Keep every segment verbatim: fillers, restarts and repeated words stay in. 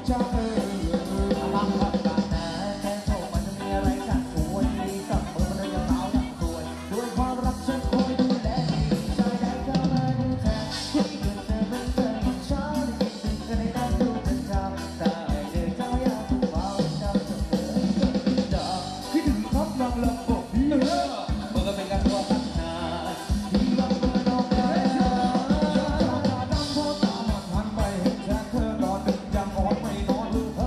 จะเออทำทำกันนะแค่โชคมันจะมีอะไรกันอวยดีกับมือมันยังเมายังสวยด้วยความรักฉันคอยดูแลดีใจได้เข้ามาดูแทนคุยกันเธอเป็นเธอของฉันคิดถึงกันในนั้นดูเป็นคำแต่เดินเข้าอยากถูกเมาจำเธอเอ๋ยกับพี่ดอกคิดถึงครับนางลำบอกพี่เออเมื่อเป็นการตัวกันนานที่ลำเมื่อนอกใจฉันทำตาดำเพราะตามันหันไปเห็นแค่เธอนอนดึกยังอ่อนไม่นอนลืม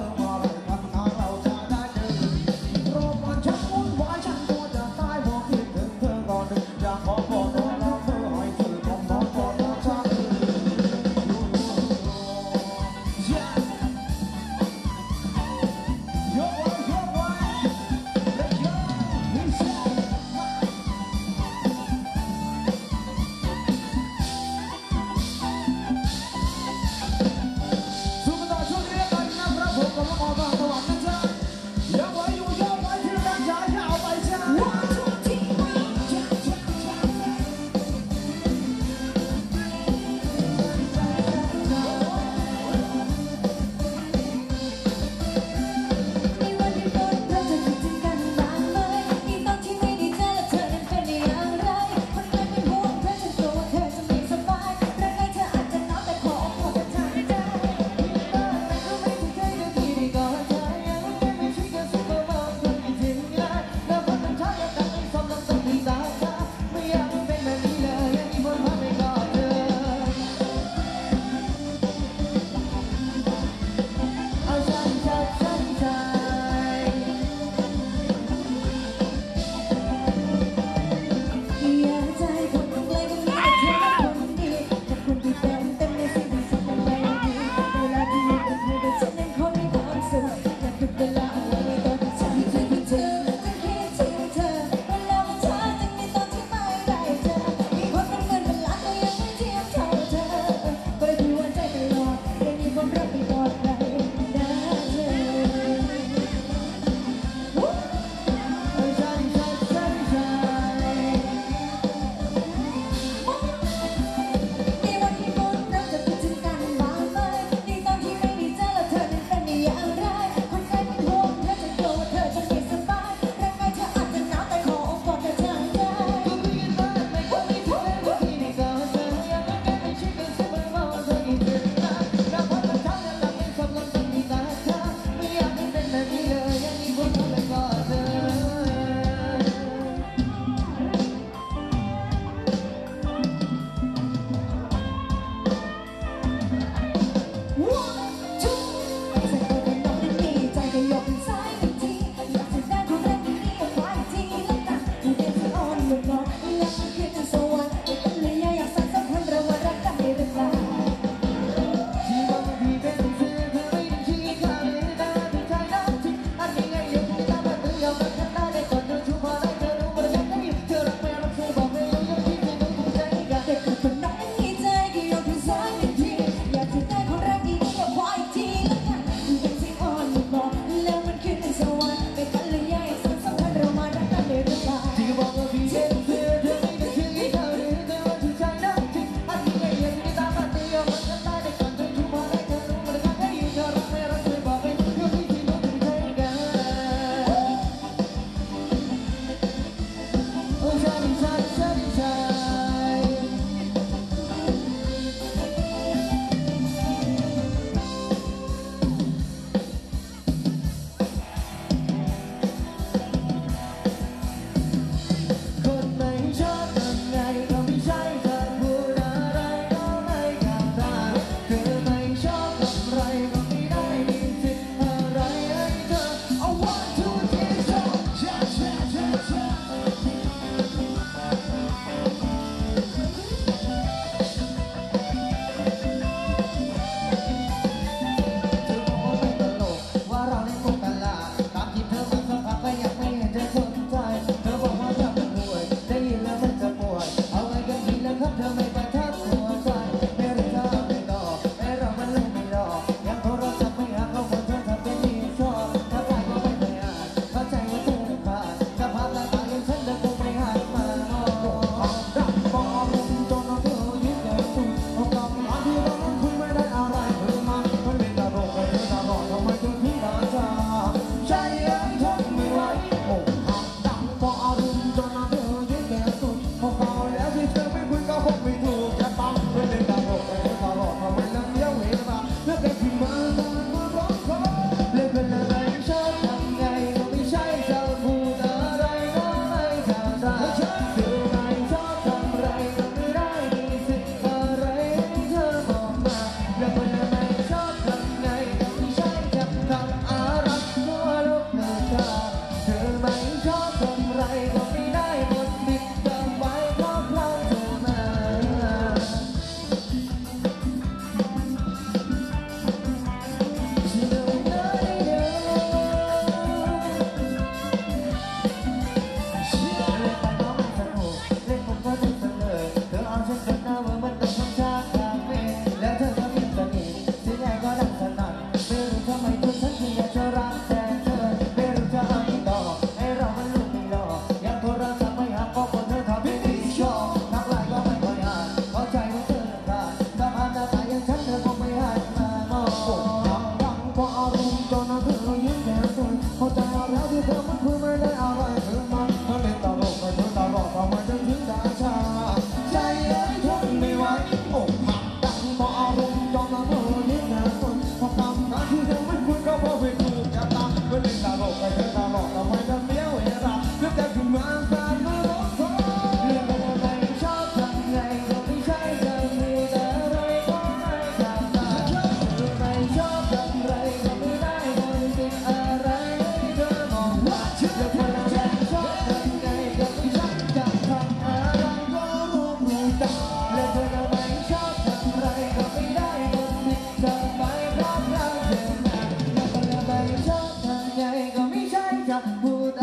ไม่รู้ทำไมเธอฉันถึงอยากจะรักแต่เธอไม่รู้จะเอาที่ต่อให้เรามันลูกไม่รออยากโทรศัพท์ไม่หาก็คนเธอทำให้ดีชอบทักไลน์ก็ไม่ค่อยอ่านเข้าใจว่าเธอเลิกได้ถ้าผ่านหน้าตาอย่างฉันเธอคงไม่ให้มามองดังพออารมณ์จนเธอยิ้มแย้มตื่นเข้าใจแล้วที่เธอมันคือไม่ได้อะไรเธอมาเธอเล่นตลกไปเธอตลกทำไมถึงถึงด่าชาใจเอ้ยทนไม่ไหวอกหักดังพออารมณ์จนเธอยิ้มแย้มตื่นพอทำงานที่เธอไม่คุยก็เพราะไปถูกจับตาเธอเล่นตลกไปเธอตลกทำไมถึงเลี้ยวเวลาเธอจะขึ้นมาการเมื่อร้องเพลงเรื่องอะไรชอบทำไงก็ไม่ใช่เธอมีแต่อะไรก็ไม่จำตาเรื่องอะไรชอบทำไรก็ไม่ได้คนจริงอะไรให้เธอมองว่าเรื่องอะไรชอบทำไงก็ไม่ใช่จะทำอะไรก็รู้รู้จักเรื่องอะไรชอบทำไรก็ไม่ได้คนจริงเธอไปพร้อมเราเดินหน้าเรื่องอะไรชอบทำไงก็ไม่ใช่จะพูด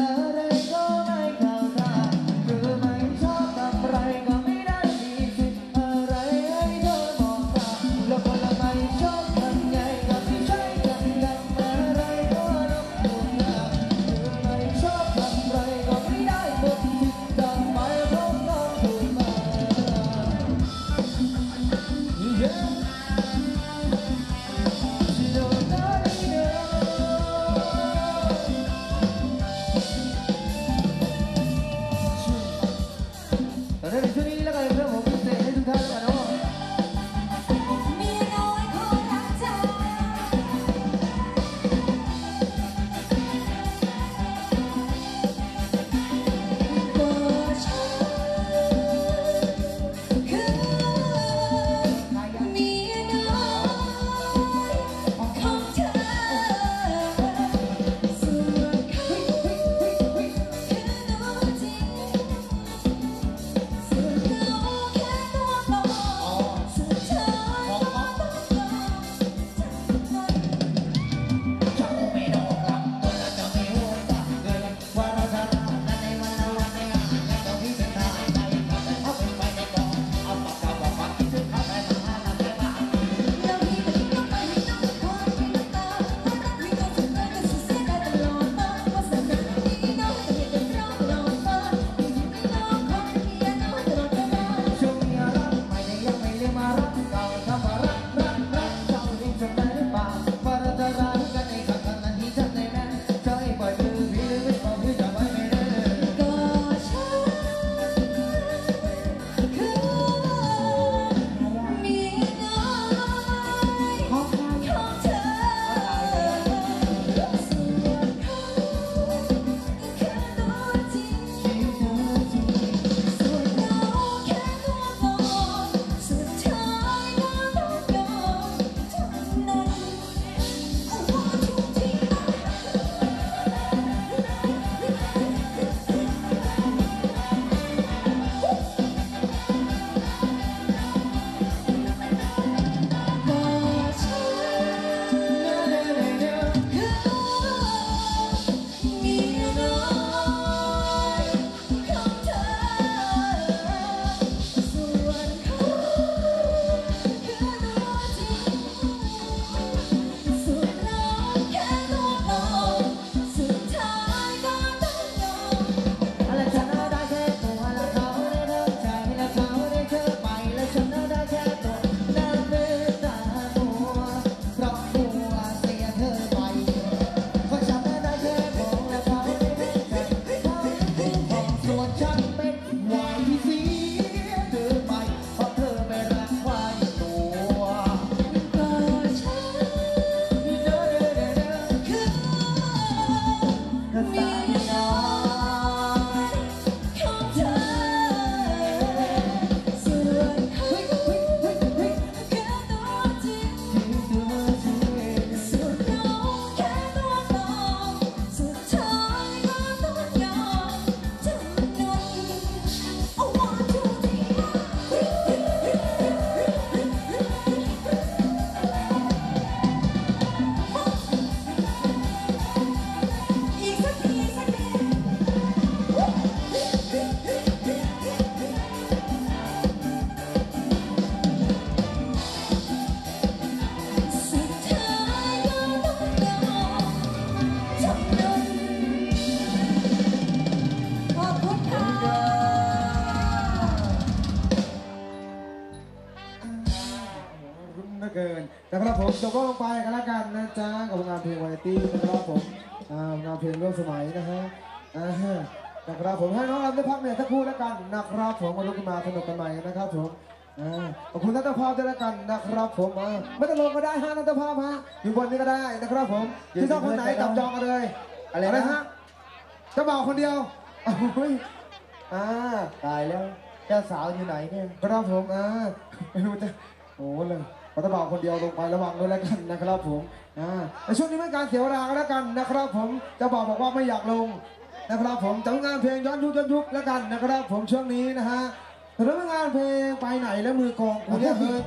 บก็ลงไปกันแล้วกันนะจ๊ะกับงานเพลงวาไรตี้นะครับผมงานเพลงร่วมสมัยนะฮะนะครับผมให้น้องรำได้พักเนี่ยสักครู่แล้วกันนะครับผมมาลุกขึ้นมาสนุกกันใหม่นะครับผมขอบคุณนักภาพด้วยแล้วกันนะครับผมไม่ต้องลงก็ได้ฮะนักภาพฮะอยู่บนนี้ก็ได้นะครับผมที่ชอบคนไหนจับจองกันเลยอะไรนะฮะจะบอกคนเดียวอ่าตายแล้วเจ้าสาวอยู่ไหนเนี่ยครับผมอ่าไม่รู้จะโอ้เลยเราจะบอกคนเดียวลงไประวังด้วยแล้วกันนะครับผมอ่าในช่วงนี้ไม่การเสียเวลาก็แล้วกันนะครับผมจะบอกบอกว่าไม่อยากลงนะครับผมจะงานเพลงย้อนยุคย้อนยุคแล้วกันนะครับผมช่วงนี้นะฮะเรื่องงานเพลงไปไหนแล้วมือกองกูเนี่ยเฮ้ย